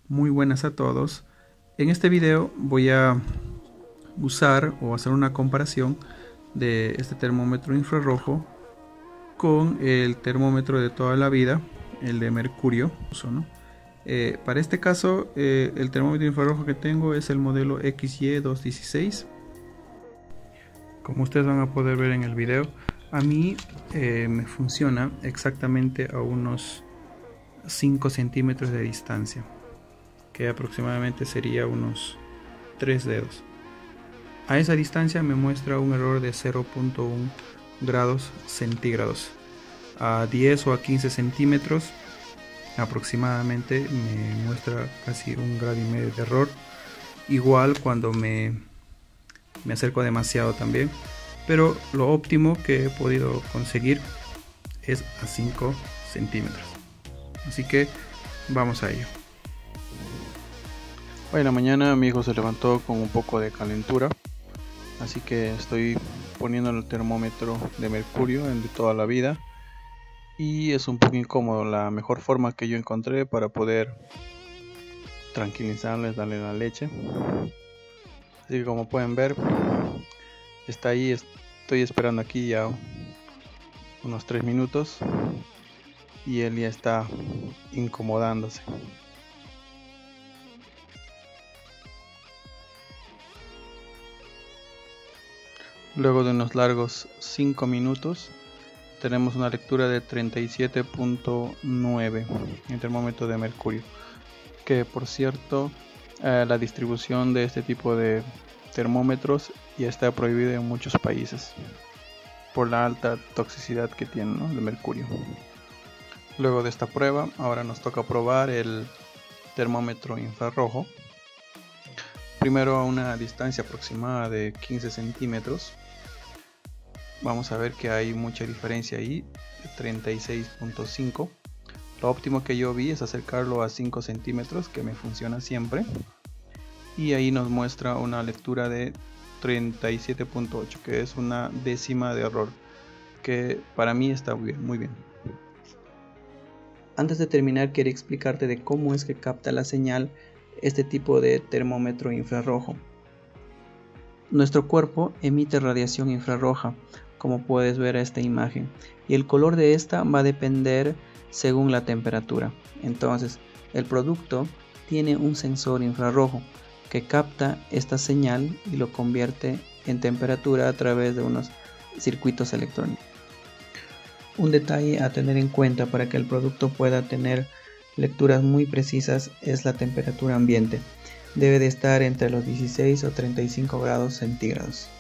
Muy buenas a todos. En este video voy a usar o hacer una comparación de este termómetro infrarrojo con el termómetro de toda la vida, el de mercurio, ¿no? Para este caso, el termómetro infrarrojo que tengo es el modelo XY216. Como ustedes van a poder ver en el video, a mí me funciona exactamente a unos 5 centímetros de distancia, que aproximadamente sería unos 3 dedos. A esa distancia me muestra un error de 0.1 grados centígrados. A 10 o a 15 centímetros aproximadamente me muestra casi 1,5 grados de error. Igual cuando me acerco demasiado también, pero lo óptimo que he podido conseguir es a 5 centímetros. Así que vamos a ello. Hoy en la mañana mi hijo se levantó con un poco de calentura, así que estoy poniendo el termómetro de mercurio, el de toda la vida, y es un poco incómodo. La mejor forma que yo encontré para poder tranquilizarle es darle la leche. Así que como pueden ver, está ahí. Estoy esperando aquí ya unos 3 minutos y él ya está incomodándose. Luego de unos largos 5 minutos tenemos una lectura de 37.9 en termómetro de mercurio, que por cierto la distribución de este tipo de termómetros ya está prohibida en muchos países por la alta toxicidad que tiene, ¿no?, de mercurio. Luego de esta prueba, ahora nos toca probar el termómetro infrarrojo. Primero a una distancia aproximada de 15 centímetros. Vamos a ver que hay mucha diferencia ahí, de 36.5. Lo óptimo que yo vi es acercarlo a 5 centímetros, que me funciona siempre. Y ahí nos muestra una lectura de 37.8, que es una décima de error, que para mí está muy bien. Antes de terminar, quería explicarte de cómo es que capta la señal este tipo de termómetro infrarrojo. Nuestro cuerpo emite radiación infrarroja, como puedes ver a esta imagen, y el color de esta va a depender según la temperatura. Entonces, el producto tiene un sensor infrarrojo que capta esta señal y lo convierte en temperatura a través de unos circuitos electrónicos. Un detalle a tener en cuenta para que el producto pueda tener lecturas muy precisas es la temperatura ambiente. Debe de estar entre los 16 o 35 grados centígrados.